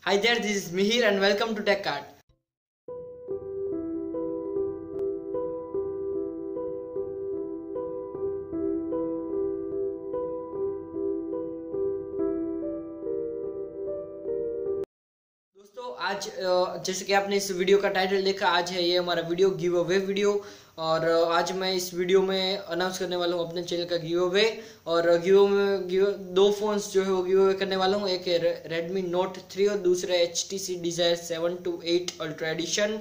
Hi there, this is Mihir and welcome to TechCart. दोस्तों आज जैसे कि आपने इस वीडियो का टाइटल देखा, आज है ये हमारा वीडियो गिव अवे वीडियो। और आज मैं इस वीडियो में अनाउंस करने वाला हूँ अपने चैनल का गिव अवे। और दो फोन्स जो है वो गिव अवे करने वाला हूँ। एक है Redmi Note 3 और दूसरा HTC Desire 7 to 8 Ultra Edition।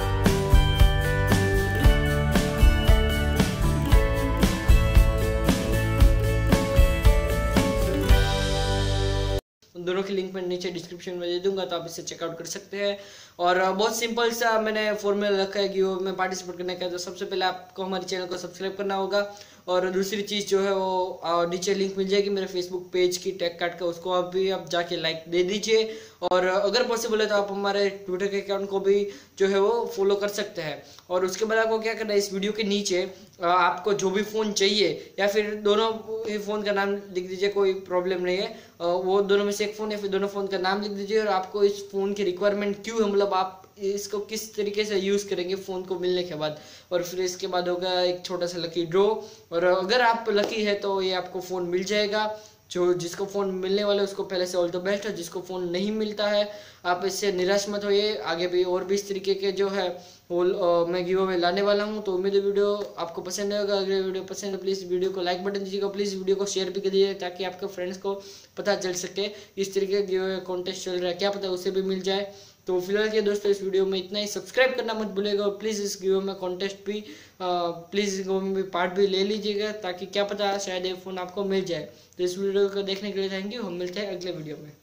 दोनों की लिंक मैं नीचे डिस्क्रिप्शन में दे दूंगा, तो आप इसे चेकआउट कर सकते हैं। और बहुत सिंपल सा मैंने फॉर्मूला रखा है गिव में पार्टिसिपेट करने का। तो सबसे पहले आपको हमारे चैनल को सब्सक्राइब करना होगा और दूसरी चीज़ जो है वो नीचे लिंक मिल जाएगी मेरे फेसबुक पेज की TechCart का, उसको आप जाके लाइक दे दीजिए। और अगर पॉसिबल है तो आप हमारे ट्विटर के अकाउंट को भी जो है वो फॉलो कर सकते हैं। और उसके बाद आपको क्या करना है, इस वीडियो के नीचे आपको जो भी फ़ोन चाहिए या फिर दोनों ही फ़ोन का नाम लिख दीजिए, कोई प्रॉब्लम नहीं है। वो दोनों में से एक फ़ोन या फिर दोनों फ़ोन का नाम लिख दीजिए और आपको इस फ़ोन की रिक्वायरमेंट क्यों है, मतलब आप इसको किस तरीके से यूज़ करेंगे फ़ोन को मिलने के बाद। और फिर इसके बाद होगा एक छोटा सा लकी ड्रॉ। और अगर आप लकी है तो ये आपको फ़ोन मिल जाएगा। जो जिसको फ़ोन मिलने वाला है उसको पहले से ऑल द बेस्ट है। जिसको फ़ोन नहीं मिलता है आप इससे निराश मत होइए, आगे भी और भी इस तरीके के जो है वो मैं गिव अवे लाने वाला हूँ। तो उम्मीद है वीडियो आपको पसंद आएगा। अगर वीडियो पसंद है प्लीज़ वीडियो को लाइक बटन दीजिएगा, प्लीज़ वीडियो को शेयर भी कर दीजिए ताकि आपके फ्रेंड्स को पता चल सके इस तरीके का गिव अवे कॉन्टेस्ट चल रहा है, क्या पता उसे भी मिल जाए। तो फिलहाल के दोस्तों इस वीडियो में इतना ही। सब्सक्राइब करना मत भूलिएगा और प्लीज़ इस गिव में कॉन्टेस्ट भी प्लीज़ गिव में भी पार्ट भी ले लीजिएगा, ताकि क्या पता शायद ये फ़ोन आपको मिल जाए। तो इस वीडियो को देखने के लिए थैंक यू। हम मिलते हैं अगले वीडियो में।